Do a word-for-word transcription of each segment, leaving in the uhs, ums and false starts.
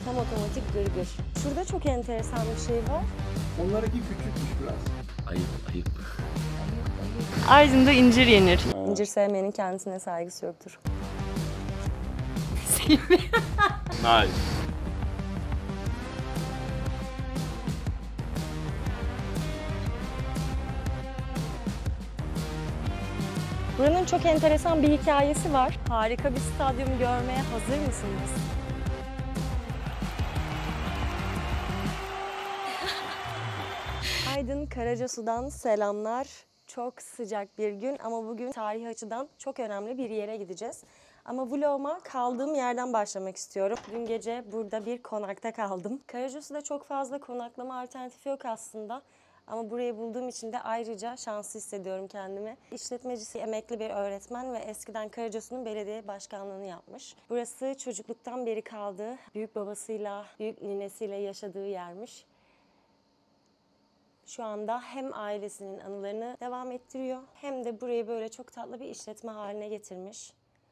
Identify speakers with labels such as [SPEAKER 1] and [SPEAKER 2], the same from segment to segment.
[SPEAKER 1] Tam otomatik gırgır. Şurada çok enteresan bir şey var.
[SPEAKER 2] Onlarınki küçükmüş biraz.
[SPEAKER 3] Ayıp, ayıp.
[SPEAKER 1] Aydın'da incir yenir. İncir sevmeyenin kendisine saygısı yoktur.
[SPEAKER 3] Nice.
[SPEAKER 1] Buranın çok enteresan bir hikayesi var. Harika bir stadyum görmeye hazır mısınız? Aydın Karacasu'dan selamlar. Çok sıcak bir gün ama bugün tarihi açıdan çok önemli bir yere gideceğiz. Ama vloguma kaldığım yerden başlamak istiyorum. Dün gece burada bir konakta kaldım. Karacasu'da çok fazla konaklama alternatifi yok aslında. Ama burayı bulduğum için de ayrıca şanslı hissediyorum kendimi. İşletmecisi emekli bir öğretmen ve eskiden Karacasu'nun belediye başkanlığını yapmış. Burası çocukluktan beri kaldığı, büyük babasıyla, büyük ninesiyle yaşadığı yermiş. Şu anda hem ailesinin anılarını devam ettiriyor hem de burayı böyle çok tatlı bir işletme haline getirmiş.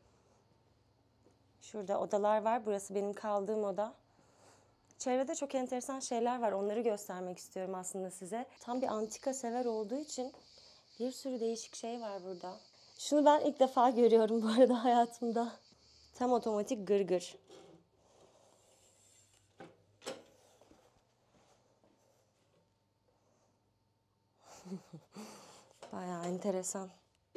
[SPEAKER 1] Şurada odalar var. Burası benim kaldığım oda. Çevrede çok enteresan şeyler var. Onları göstermek istiyorum aslında size. Tam bir antika sever olduğu için bir sürü değişik şey var burada. Şunu ben ilk defa görüyorum bu arada hayatımda. Tam otomatik gırgır. Bayağı enteresan.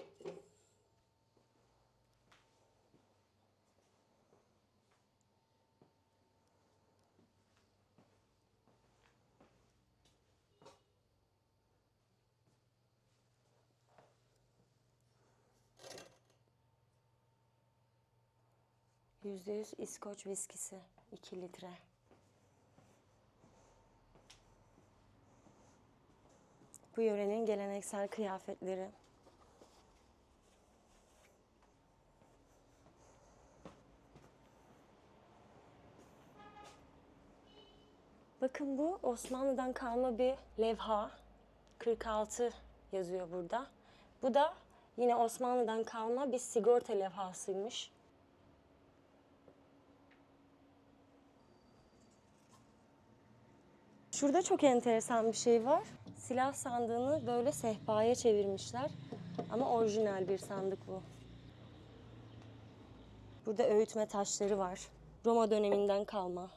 [SPEAKER 1] yüzde yüz İskoç viskisi. iki litre. Bu yörenin geleneksel kıyafetleri. Bakın bu Osmanlı'dan kalma bir levha. kırk altı yazıyor burada. Bu da yine Osmanlı'dan kalma bir sigorta levhasıymış. Şurada çok enteresan bir şey var. Silah sandığını böyle sehpaya çevirmişler. Ama orijinal bir sandık bu. Burada öğütme taşları var. Roma döneminden kalma.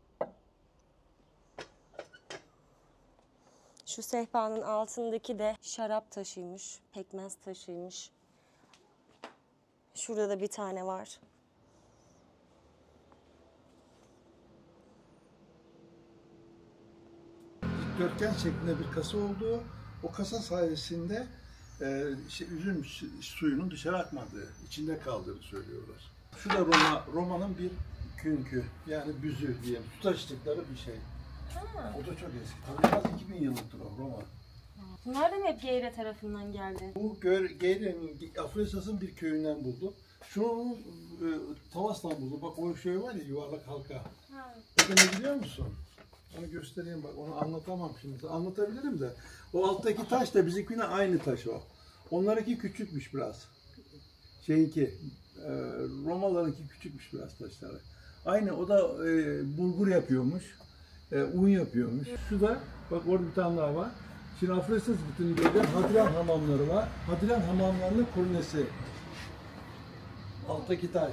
[SPEAKER 1] Şu sehpanın altındaki de şarap taşıymış, pekmez taşıymış. Şurada da bir tane var.
[SPEAKER 2] Dikdörtgen şeklinde bir kasa olduğu, o kasa sayesinde e, şey, üzüm suyunun dışarı akmadığı, içinde kaldığını söylüyorlar. Şu da Roma, Roma'nın bir künkü, yani büzü diye su taşıdıkları bir şey.
[SPEAKER 1] Ha.
[SPEAKER 2] O da çok eski. Tabii biraz iki bin yıllıktır o Roma.
[SPEAKER 1] Bunlar da mı hep Geyre tarafından geldi?
[SPEAKER 2] Bu Geyre'nin, Afrosas'ın bir köyünden buldu. Şunu e, Tavas'tan buldu. Bak o şey var ya, yuvarlak halka.
[SPEAKER 1] Ha.
[SPEAKER 2] O ne biliyor musun? Onu göstereyim bak, onu anlatamam şimdi. Anlatabilirim de. O alttaki taş da bizimkine aynı taş o. Onlarınki küçükmüş biraz. Şeyinki, e, Romalılarınki küçükmüş biraz taşları. Aynı, o da e, bulgur yapıyormuş. E, un yapıyormuş. Şu da, bak orada bir tane daha var. Şimdi Afrosas bütünlüğünde Hadrian hamamları var. Hadrian hamamlarının kornesi. Alttaki taş.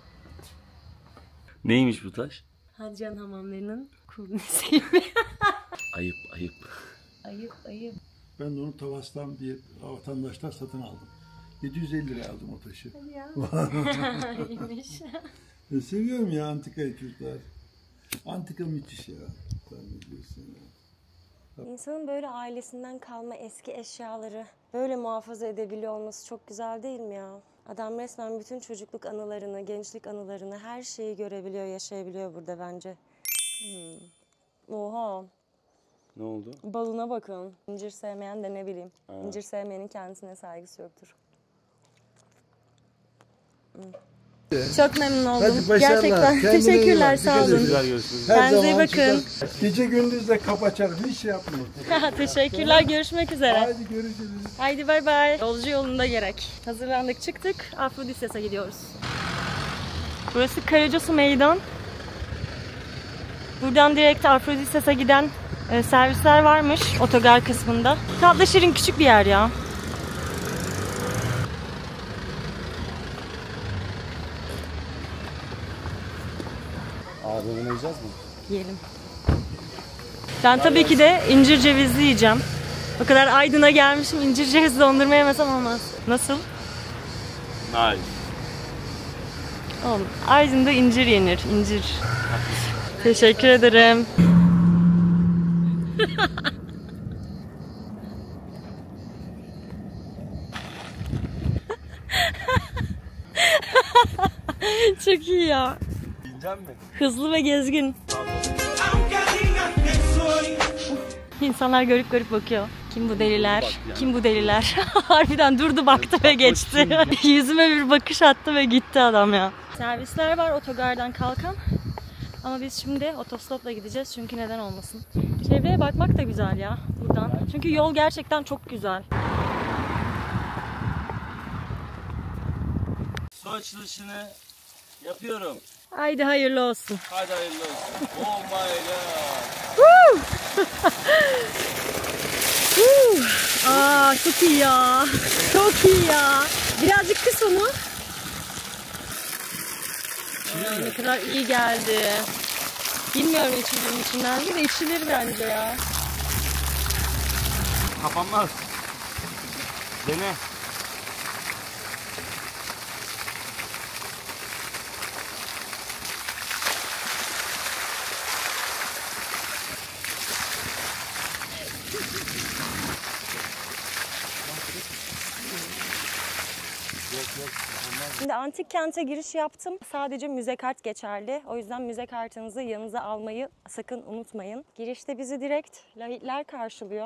[SPEAKER 3] Neymiş bu taş?
[SPEAKER 1] Hadrian hamamlarının kurnesiymiş.
[SPEAKER 3] Ayıp, ayıp.
[SPEAKER 1] Ayıp, ayıp.
[SPEAKER 2] Ben de onu Tavas'tan bir vatandaşlar satın aldım. yedi yüz elli liraya aldım o taşı.
[SPEAKER 1] Hadi ya. İyiymiş.
[SPEAKER 2] Ya seviyorum ya antikayı çocuklar. Antika müthiş ya. Sen ne diyorsun ya?
[SPEAKER 1] İnsanın böyle ailesinden kalma eski eşyaları böyle muhafaza edebiliyor olması çok güzel değil mi ya? Adam resmen bütün çocukluk anılarını, gençlik anılarını, her şeyi görebiliyor, yaşayabiliyor burada bence. Hmm. Oha.
[SPEAKER 3] Ne oldu?
[SPEAKER 1] Balına bakın. İncir sevmeyen de ne bileyim.
[SPEAKER 3] Ha.
[SPEAKER 1] İncir sevmeyenin kendisine saygısı yoktur. Hmm. Çok memnun oldum.
[SPEAKER 2] Hadi başarılar.
[SPEAKER 1] Gerçekten.
[SPEAKER 2] Kendine iyi
[SPEAKER 1] Teşekkürler,
[SPEAKER 2] bak.
[SPEAKER 1] sağ
[SPEAKER 2] Dikkat
[SPEAKER 1] olun.
[SPEAKER 2] edin.
[SPEAKER 3] Güzel görüşürüz.
[SPEAKER 2] Her
[SPEAKER 1] Kendinize iyi
[SPEAKER 2] zaman
[SPEAKER 1] bakın.
[SPEAKER 2] sıcak. Gece gündüz de kapı açarım. Hiç şey yapmıyorum.
[SPEAKER 1] Teşekkürler, görüşmek üzere.
[SPEAKER 2] Haydi görüşürüz.
[SPEAKER 1] Haydi bay bay. Yolcu yolunda gerek. Hazırlandık, çıktık. Afrodisyas'a gidiyoruz. Burası Karacasu Meydan. Buradan direkt Afrodisias'a giden e, servisler varmış otogar kısmında. Tatlı şirin küçük bir yer ya.
[SPEAKER 3] Ağzını yiyeceğiz mi?
[SPEAKER 1] Yiyelim. Ben tabii ki de incir cevizli yiyeceğim. O kadar Aydın'a gelmişim, incir cevizli dondurma yemesem olmaz. Nasıl?
[SPEAKER 3] Nice.
[SPEAKER 1] Oğlum, Aydın'da incir yenir, incir. Teşekkür ederim. Çok iyi ya.
[SPEAKER 3] Yiyeceğim mi?
[SPEAKER 1] Hızlı ve gezgin. İnsanlar görüp görüp bakıyor. Kim bu deliler? Kim bu deliler? Harbiden durdu baktı ve geçti. Yüzüme bir bakış attı ve gitti adam ya. Servisler var otogardan kalkan. Ama biz şimdi otostopla gideceğiz çünkü neden olmasın. Çevreye bakmak da güzel ya buradan. Çünkü yol gerçekten çok güzel.
[SPEAKER 3] Su açılışını yapıyorum.
[SPEAKER 1] Haydi hayırlı olsun.
[SPEAKER 3] Hadi hayırlı olsun. Oh my god.
[SPEAKER 1] Aa çok iyi ya. Çok iyi ya. Birazcık kıs onu. Aa, ne kadar iyi geldi. Bilmiyorum içilir içinden değil de içilir bence ya.
[SPEAKER 3] Kapanmaz. Dene.
[SPEAKER 1] Şimdi antik kente giriş yaptım. Sadece müze kart geçerli. O yüzden müze kartınızı yanınıza almayı sakın unutmayın. Girişte bizi direkt lahitler karşılıyor.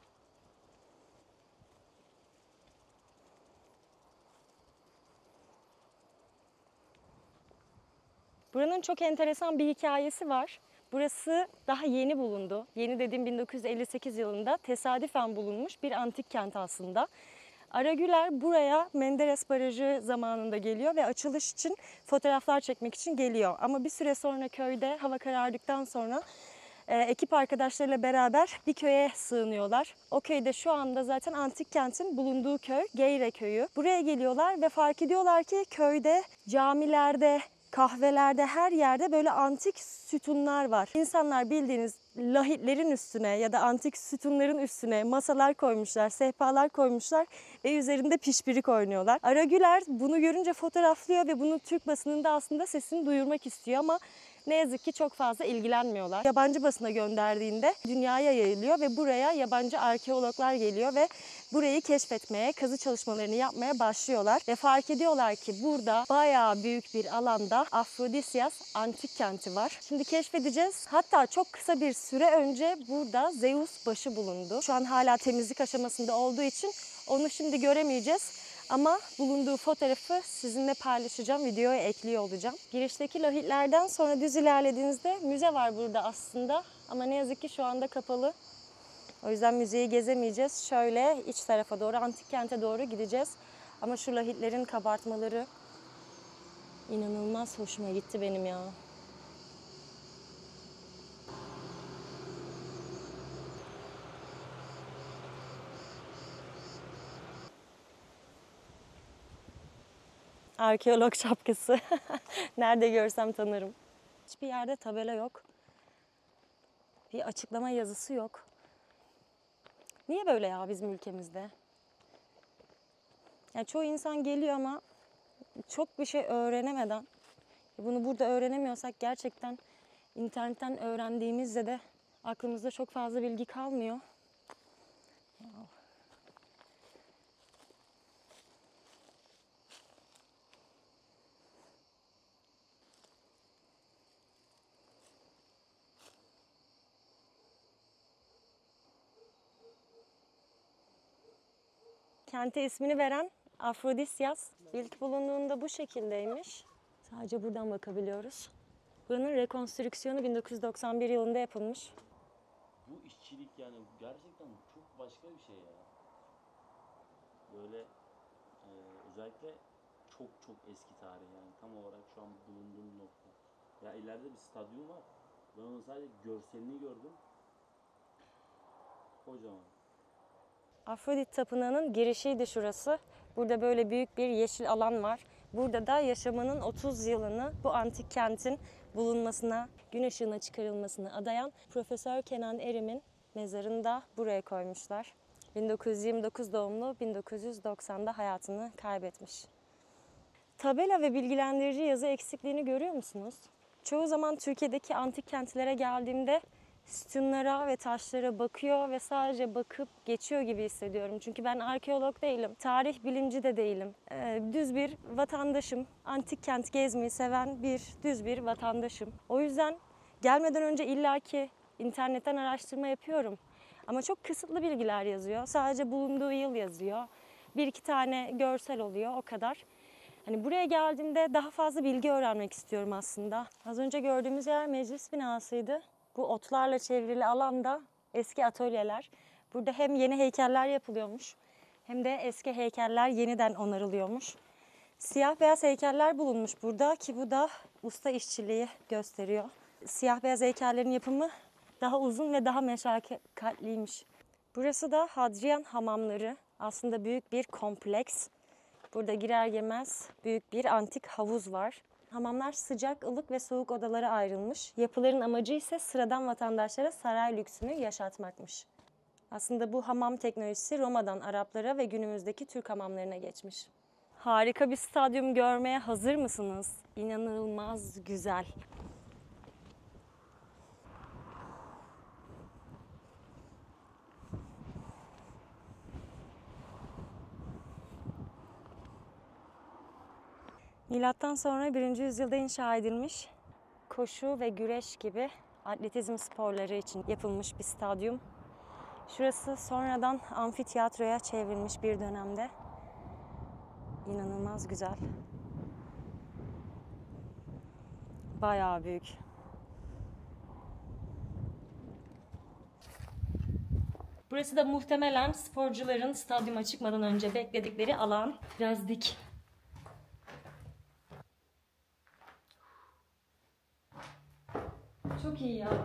[SPEAKER 1] Buranın çok enteresan bir hikayesi var. Burası daha yeni bulundu. Yeni dediğim bin dokuz yüz elli sekiz yılında tesadüfen bulunmuş bir antik kent aslında. Aragüler buraya Menderes Barajı zamanında geliyor ve açılış için fotoğraflar çekmek için geliyor. Ama bir süre sonra köyde hava karardıktan sonra e, ekip arkadaşlarıyla beraber bir köye sığınıyorlar. O köyde şu anda zaten antik kentin bulunduğu köy Geyre köyü. Buraya geliyorlar ve fark ediyorlar ki köyde camilerde, kahvelerde, her yerde böyle antik sütunlar var. İnsanlar bildiğiniz lahitlerin üstüne ya da antik sütunların üstüne masalar koymuşlar, sehpalar koymuşlar ve üzerinde pişpirik oynuyorlar. Aragüler bunu görünce fotoğraflıyor ve bunu Türk basınında aslında sesini duyurmak istiyor ama ne yazık ki çok fazla ilgilenmiyorlar. Yabancı basına gönderdiğinde dünyaya yayılıyor ve buraya yabancı arkeologlar geliyor ve burayı keşfetmeye, kazı çalışmalarını yapmaya başlıyorlar. Ve fark ediyorlar ki burada bayağı büyük bir alanda Afrodisias antik kenti var. Şimdi keşfedeceğiz. Hatta çok kısa bir süre önce burada Zeus başı bulundu. Şu an hala temizlik aşamasında olduğu için onu şimdi göremeyeceğiz. Ama bulunduğu fotoğrafı sizinle paylaşacağım, videoya ekliyor olacağım. Girişteki lahitlerden sonra düz ilerlediğinizde müze var burada aslında. Ama ne yazık ki şu anda kapalı. O yüzden müzeyi gezemeyeceğiz. Şöyle iç tarafa doğru, antik kente doğru gideceğiz. Ama şu lahitlerin kabartmaları inanılmaz hoşuma gitti benim ya. Arkeolog şapkası. Nerede görsem tanırım. Hiçbir yerde tabela yok. Bir açıklama yazısı yok. Niye böyle ya bizim ülkemizde? Yani çoğu insan geliyor ama çok bir şey öğrenemeden, bunu burada öğrenemiyorsak gerçekten internetten öğrendiğimizde de aklımızda çok fazla bilgi kalmıyor. Kente ismini veren Afrodisias ilk bulunduğunda bu şekildeymiş. Sadece buradan bakabiliyoruz. Buranın rekonstrüksiyonu bin dokuz yüz doksan bir yılında yapılmış.
[SPEAKER 3] Bu işçilik yani gerçekten çok başka bir şey ya. Böyle e, özellikle çok çok eski tarih yani tam olarak şu an bulunduğum nokta. Ya ileride bir stadyum var. Ben onun sadece görselini gördüm. Kocaman.
[SPEAKER 1] Afrodit Tapınağı'nın girişiydi şurası. Burada böyle büyük bir yeşil alan var. Burada da yaşamının otuz yılını bu antik kentin bulunmasına, gün ışığına çıkarılmasına adayan Profesör Kenan Erim'in mezarını da buraya koymuşlar. bin dokuz yüz yirmi dokuz doğumlu, bin dokuz yüz doksanda hayatını kaybetmiş. Tabela ve bilgilendirici yazı eksikliğini görüyor musunuz? Çoğu zaman Türkiye'deki antik kentlere geldiğimde sütunlara ve taşlara bakıyor ve sadece bakıp geçiyor gibi hissediyorum. Çünkü ben arkeolog değilim, tarih bilimci de değilim. Ee, düz bir vatandaşım, antik kent gezmeyi seven bir düz bir vatandaşım. O yüzden gelmeden önce illaki internetten araştırma yapıyorum. Ama çok kısıtlı bilgiler yazıyor. Sadece bulunduğu yıl yazıyor. Bir iki tane görsel oluyor, o kadar. Hani buraya geldiğimde daha fazla bilgi öğrenmek istiyorum aslında. Az önce gördüğümüz yer meclis binasıydı. Bu otlarla çevrili alanda eski atölyeler. Burada hem yeni heykeller yapılıyormuş hem de eski heykeller yeniden onarılıyormuş. Siyah beyaz heykeller bulunmuş burada ki bu da usta işçiliği gösteriyor. Siyah beyaz heykellerin yapımı daha uzun ve daha meşakkatliymiş. Burası da Hadrian hamamları. Aslında büyük bir kompleks. Burada girer girmez büyük bir antik havuz var. Hamamlar sıcak, ılık ve soğuk odalara ayrılmış. Yapıların amacı ise sıradan vatandaşlara saray lüksünü yaşatmakmış. Aslında bu hamam teknolojisi Roma'dan Araplara ve günümüzdeki Türk hamamlarına geçmiş. Harika bir stadyum görmeye hazır mısınız? İnanılmaz güzel. Milattan sonra birinci yüzyılda inşa edilmiş, koşu ve güreş gibi atletizm sporları için yapılmış bir stadyum. Şurası sonradan amfiteyatroya çevrilmiş bir dönemde. İnanılmaz güzel. Bayağı büyük. Burası da muhtemelen sporcuların stadyuma çıkmadan önce bekledikleri alan. Biraz dik. Çok iyi ya.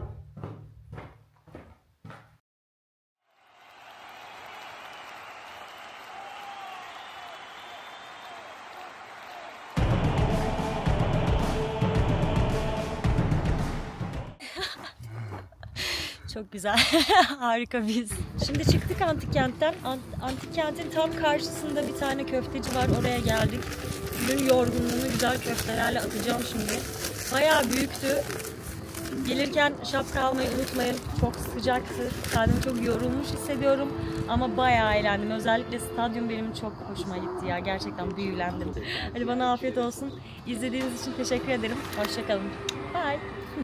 [SPEAKER 1] Çok güzel. Harika bir his. Şimdi çıktık antik kentten. Antik kentin tam karşısında bir tane köfteci var. Oraya geldik. Günün yorgunluğunu güzel köftelerle atacağım şimdi. Bayağı büyüktü. Gelirken şapka almayı unutmayın. Çok sıcaktı. Kendimi çok yorulmuş hissediyorum. Ama bayağı eğlendim. Özellikle stadyum benim çok hoşuma gitti ya. Gerçekten büyülendim. Hadi bana afiyet olsun. İzlediğiniz için teşekkür ederim. Hoşça kalın. Bye.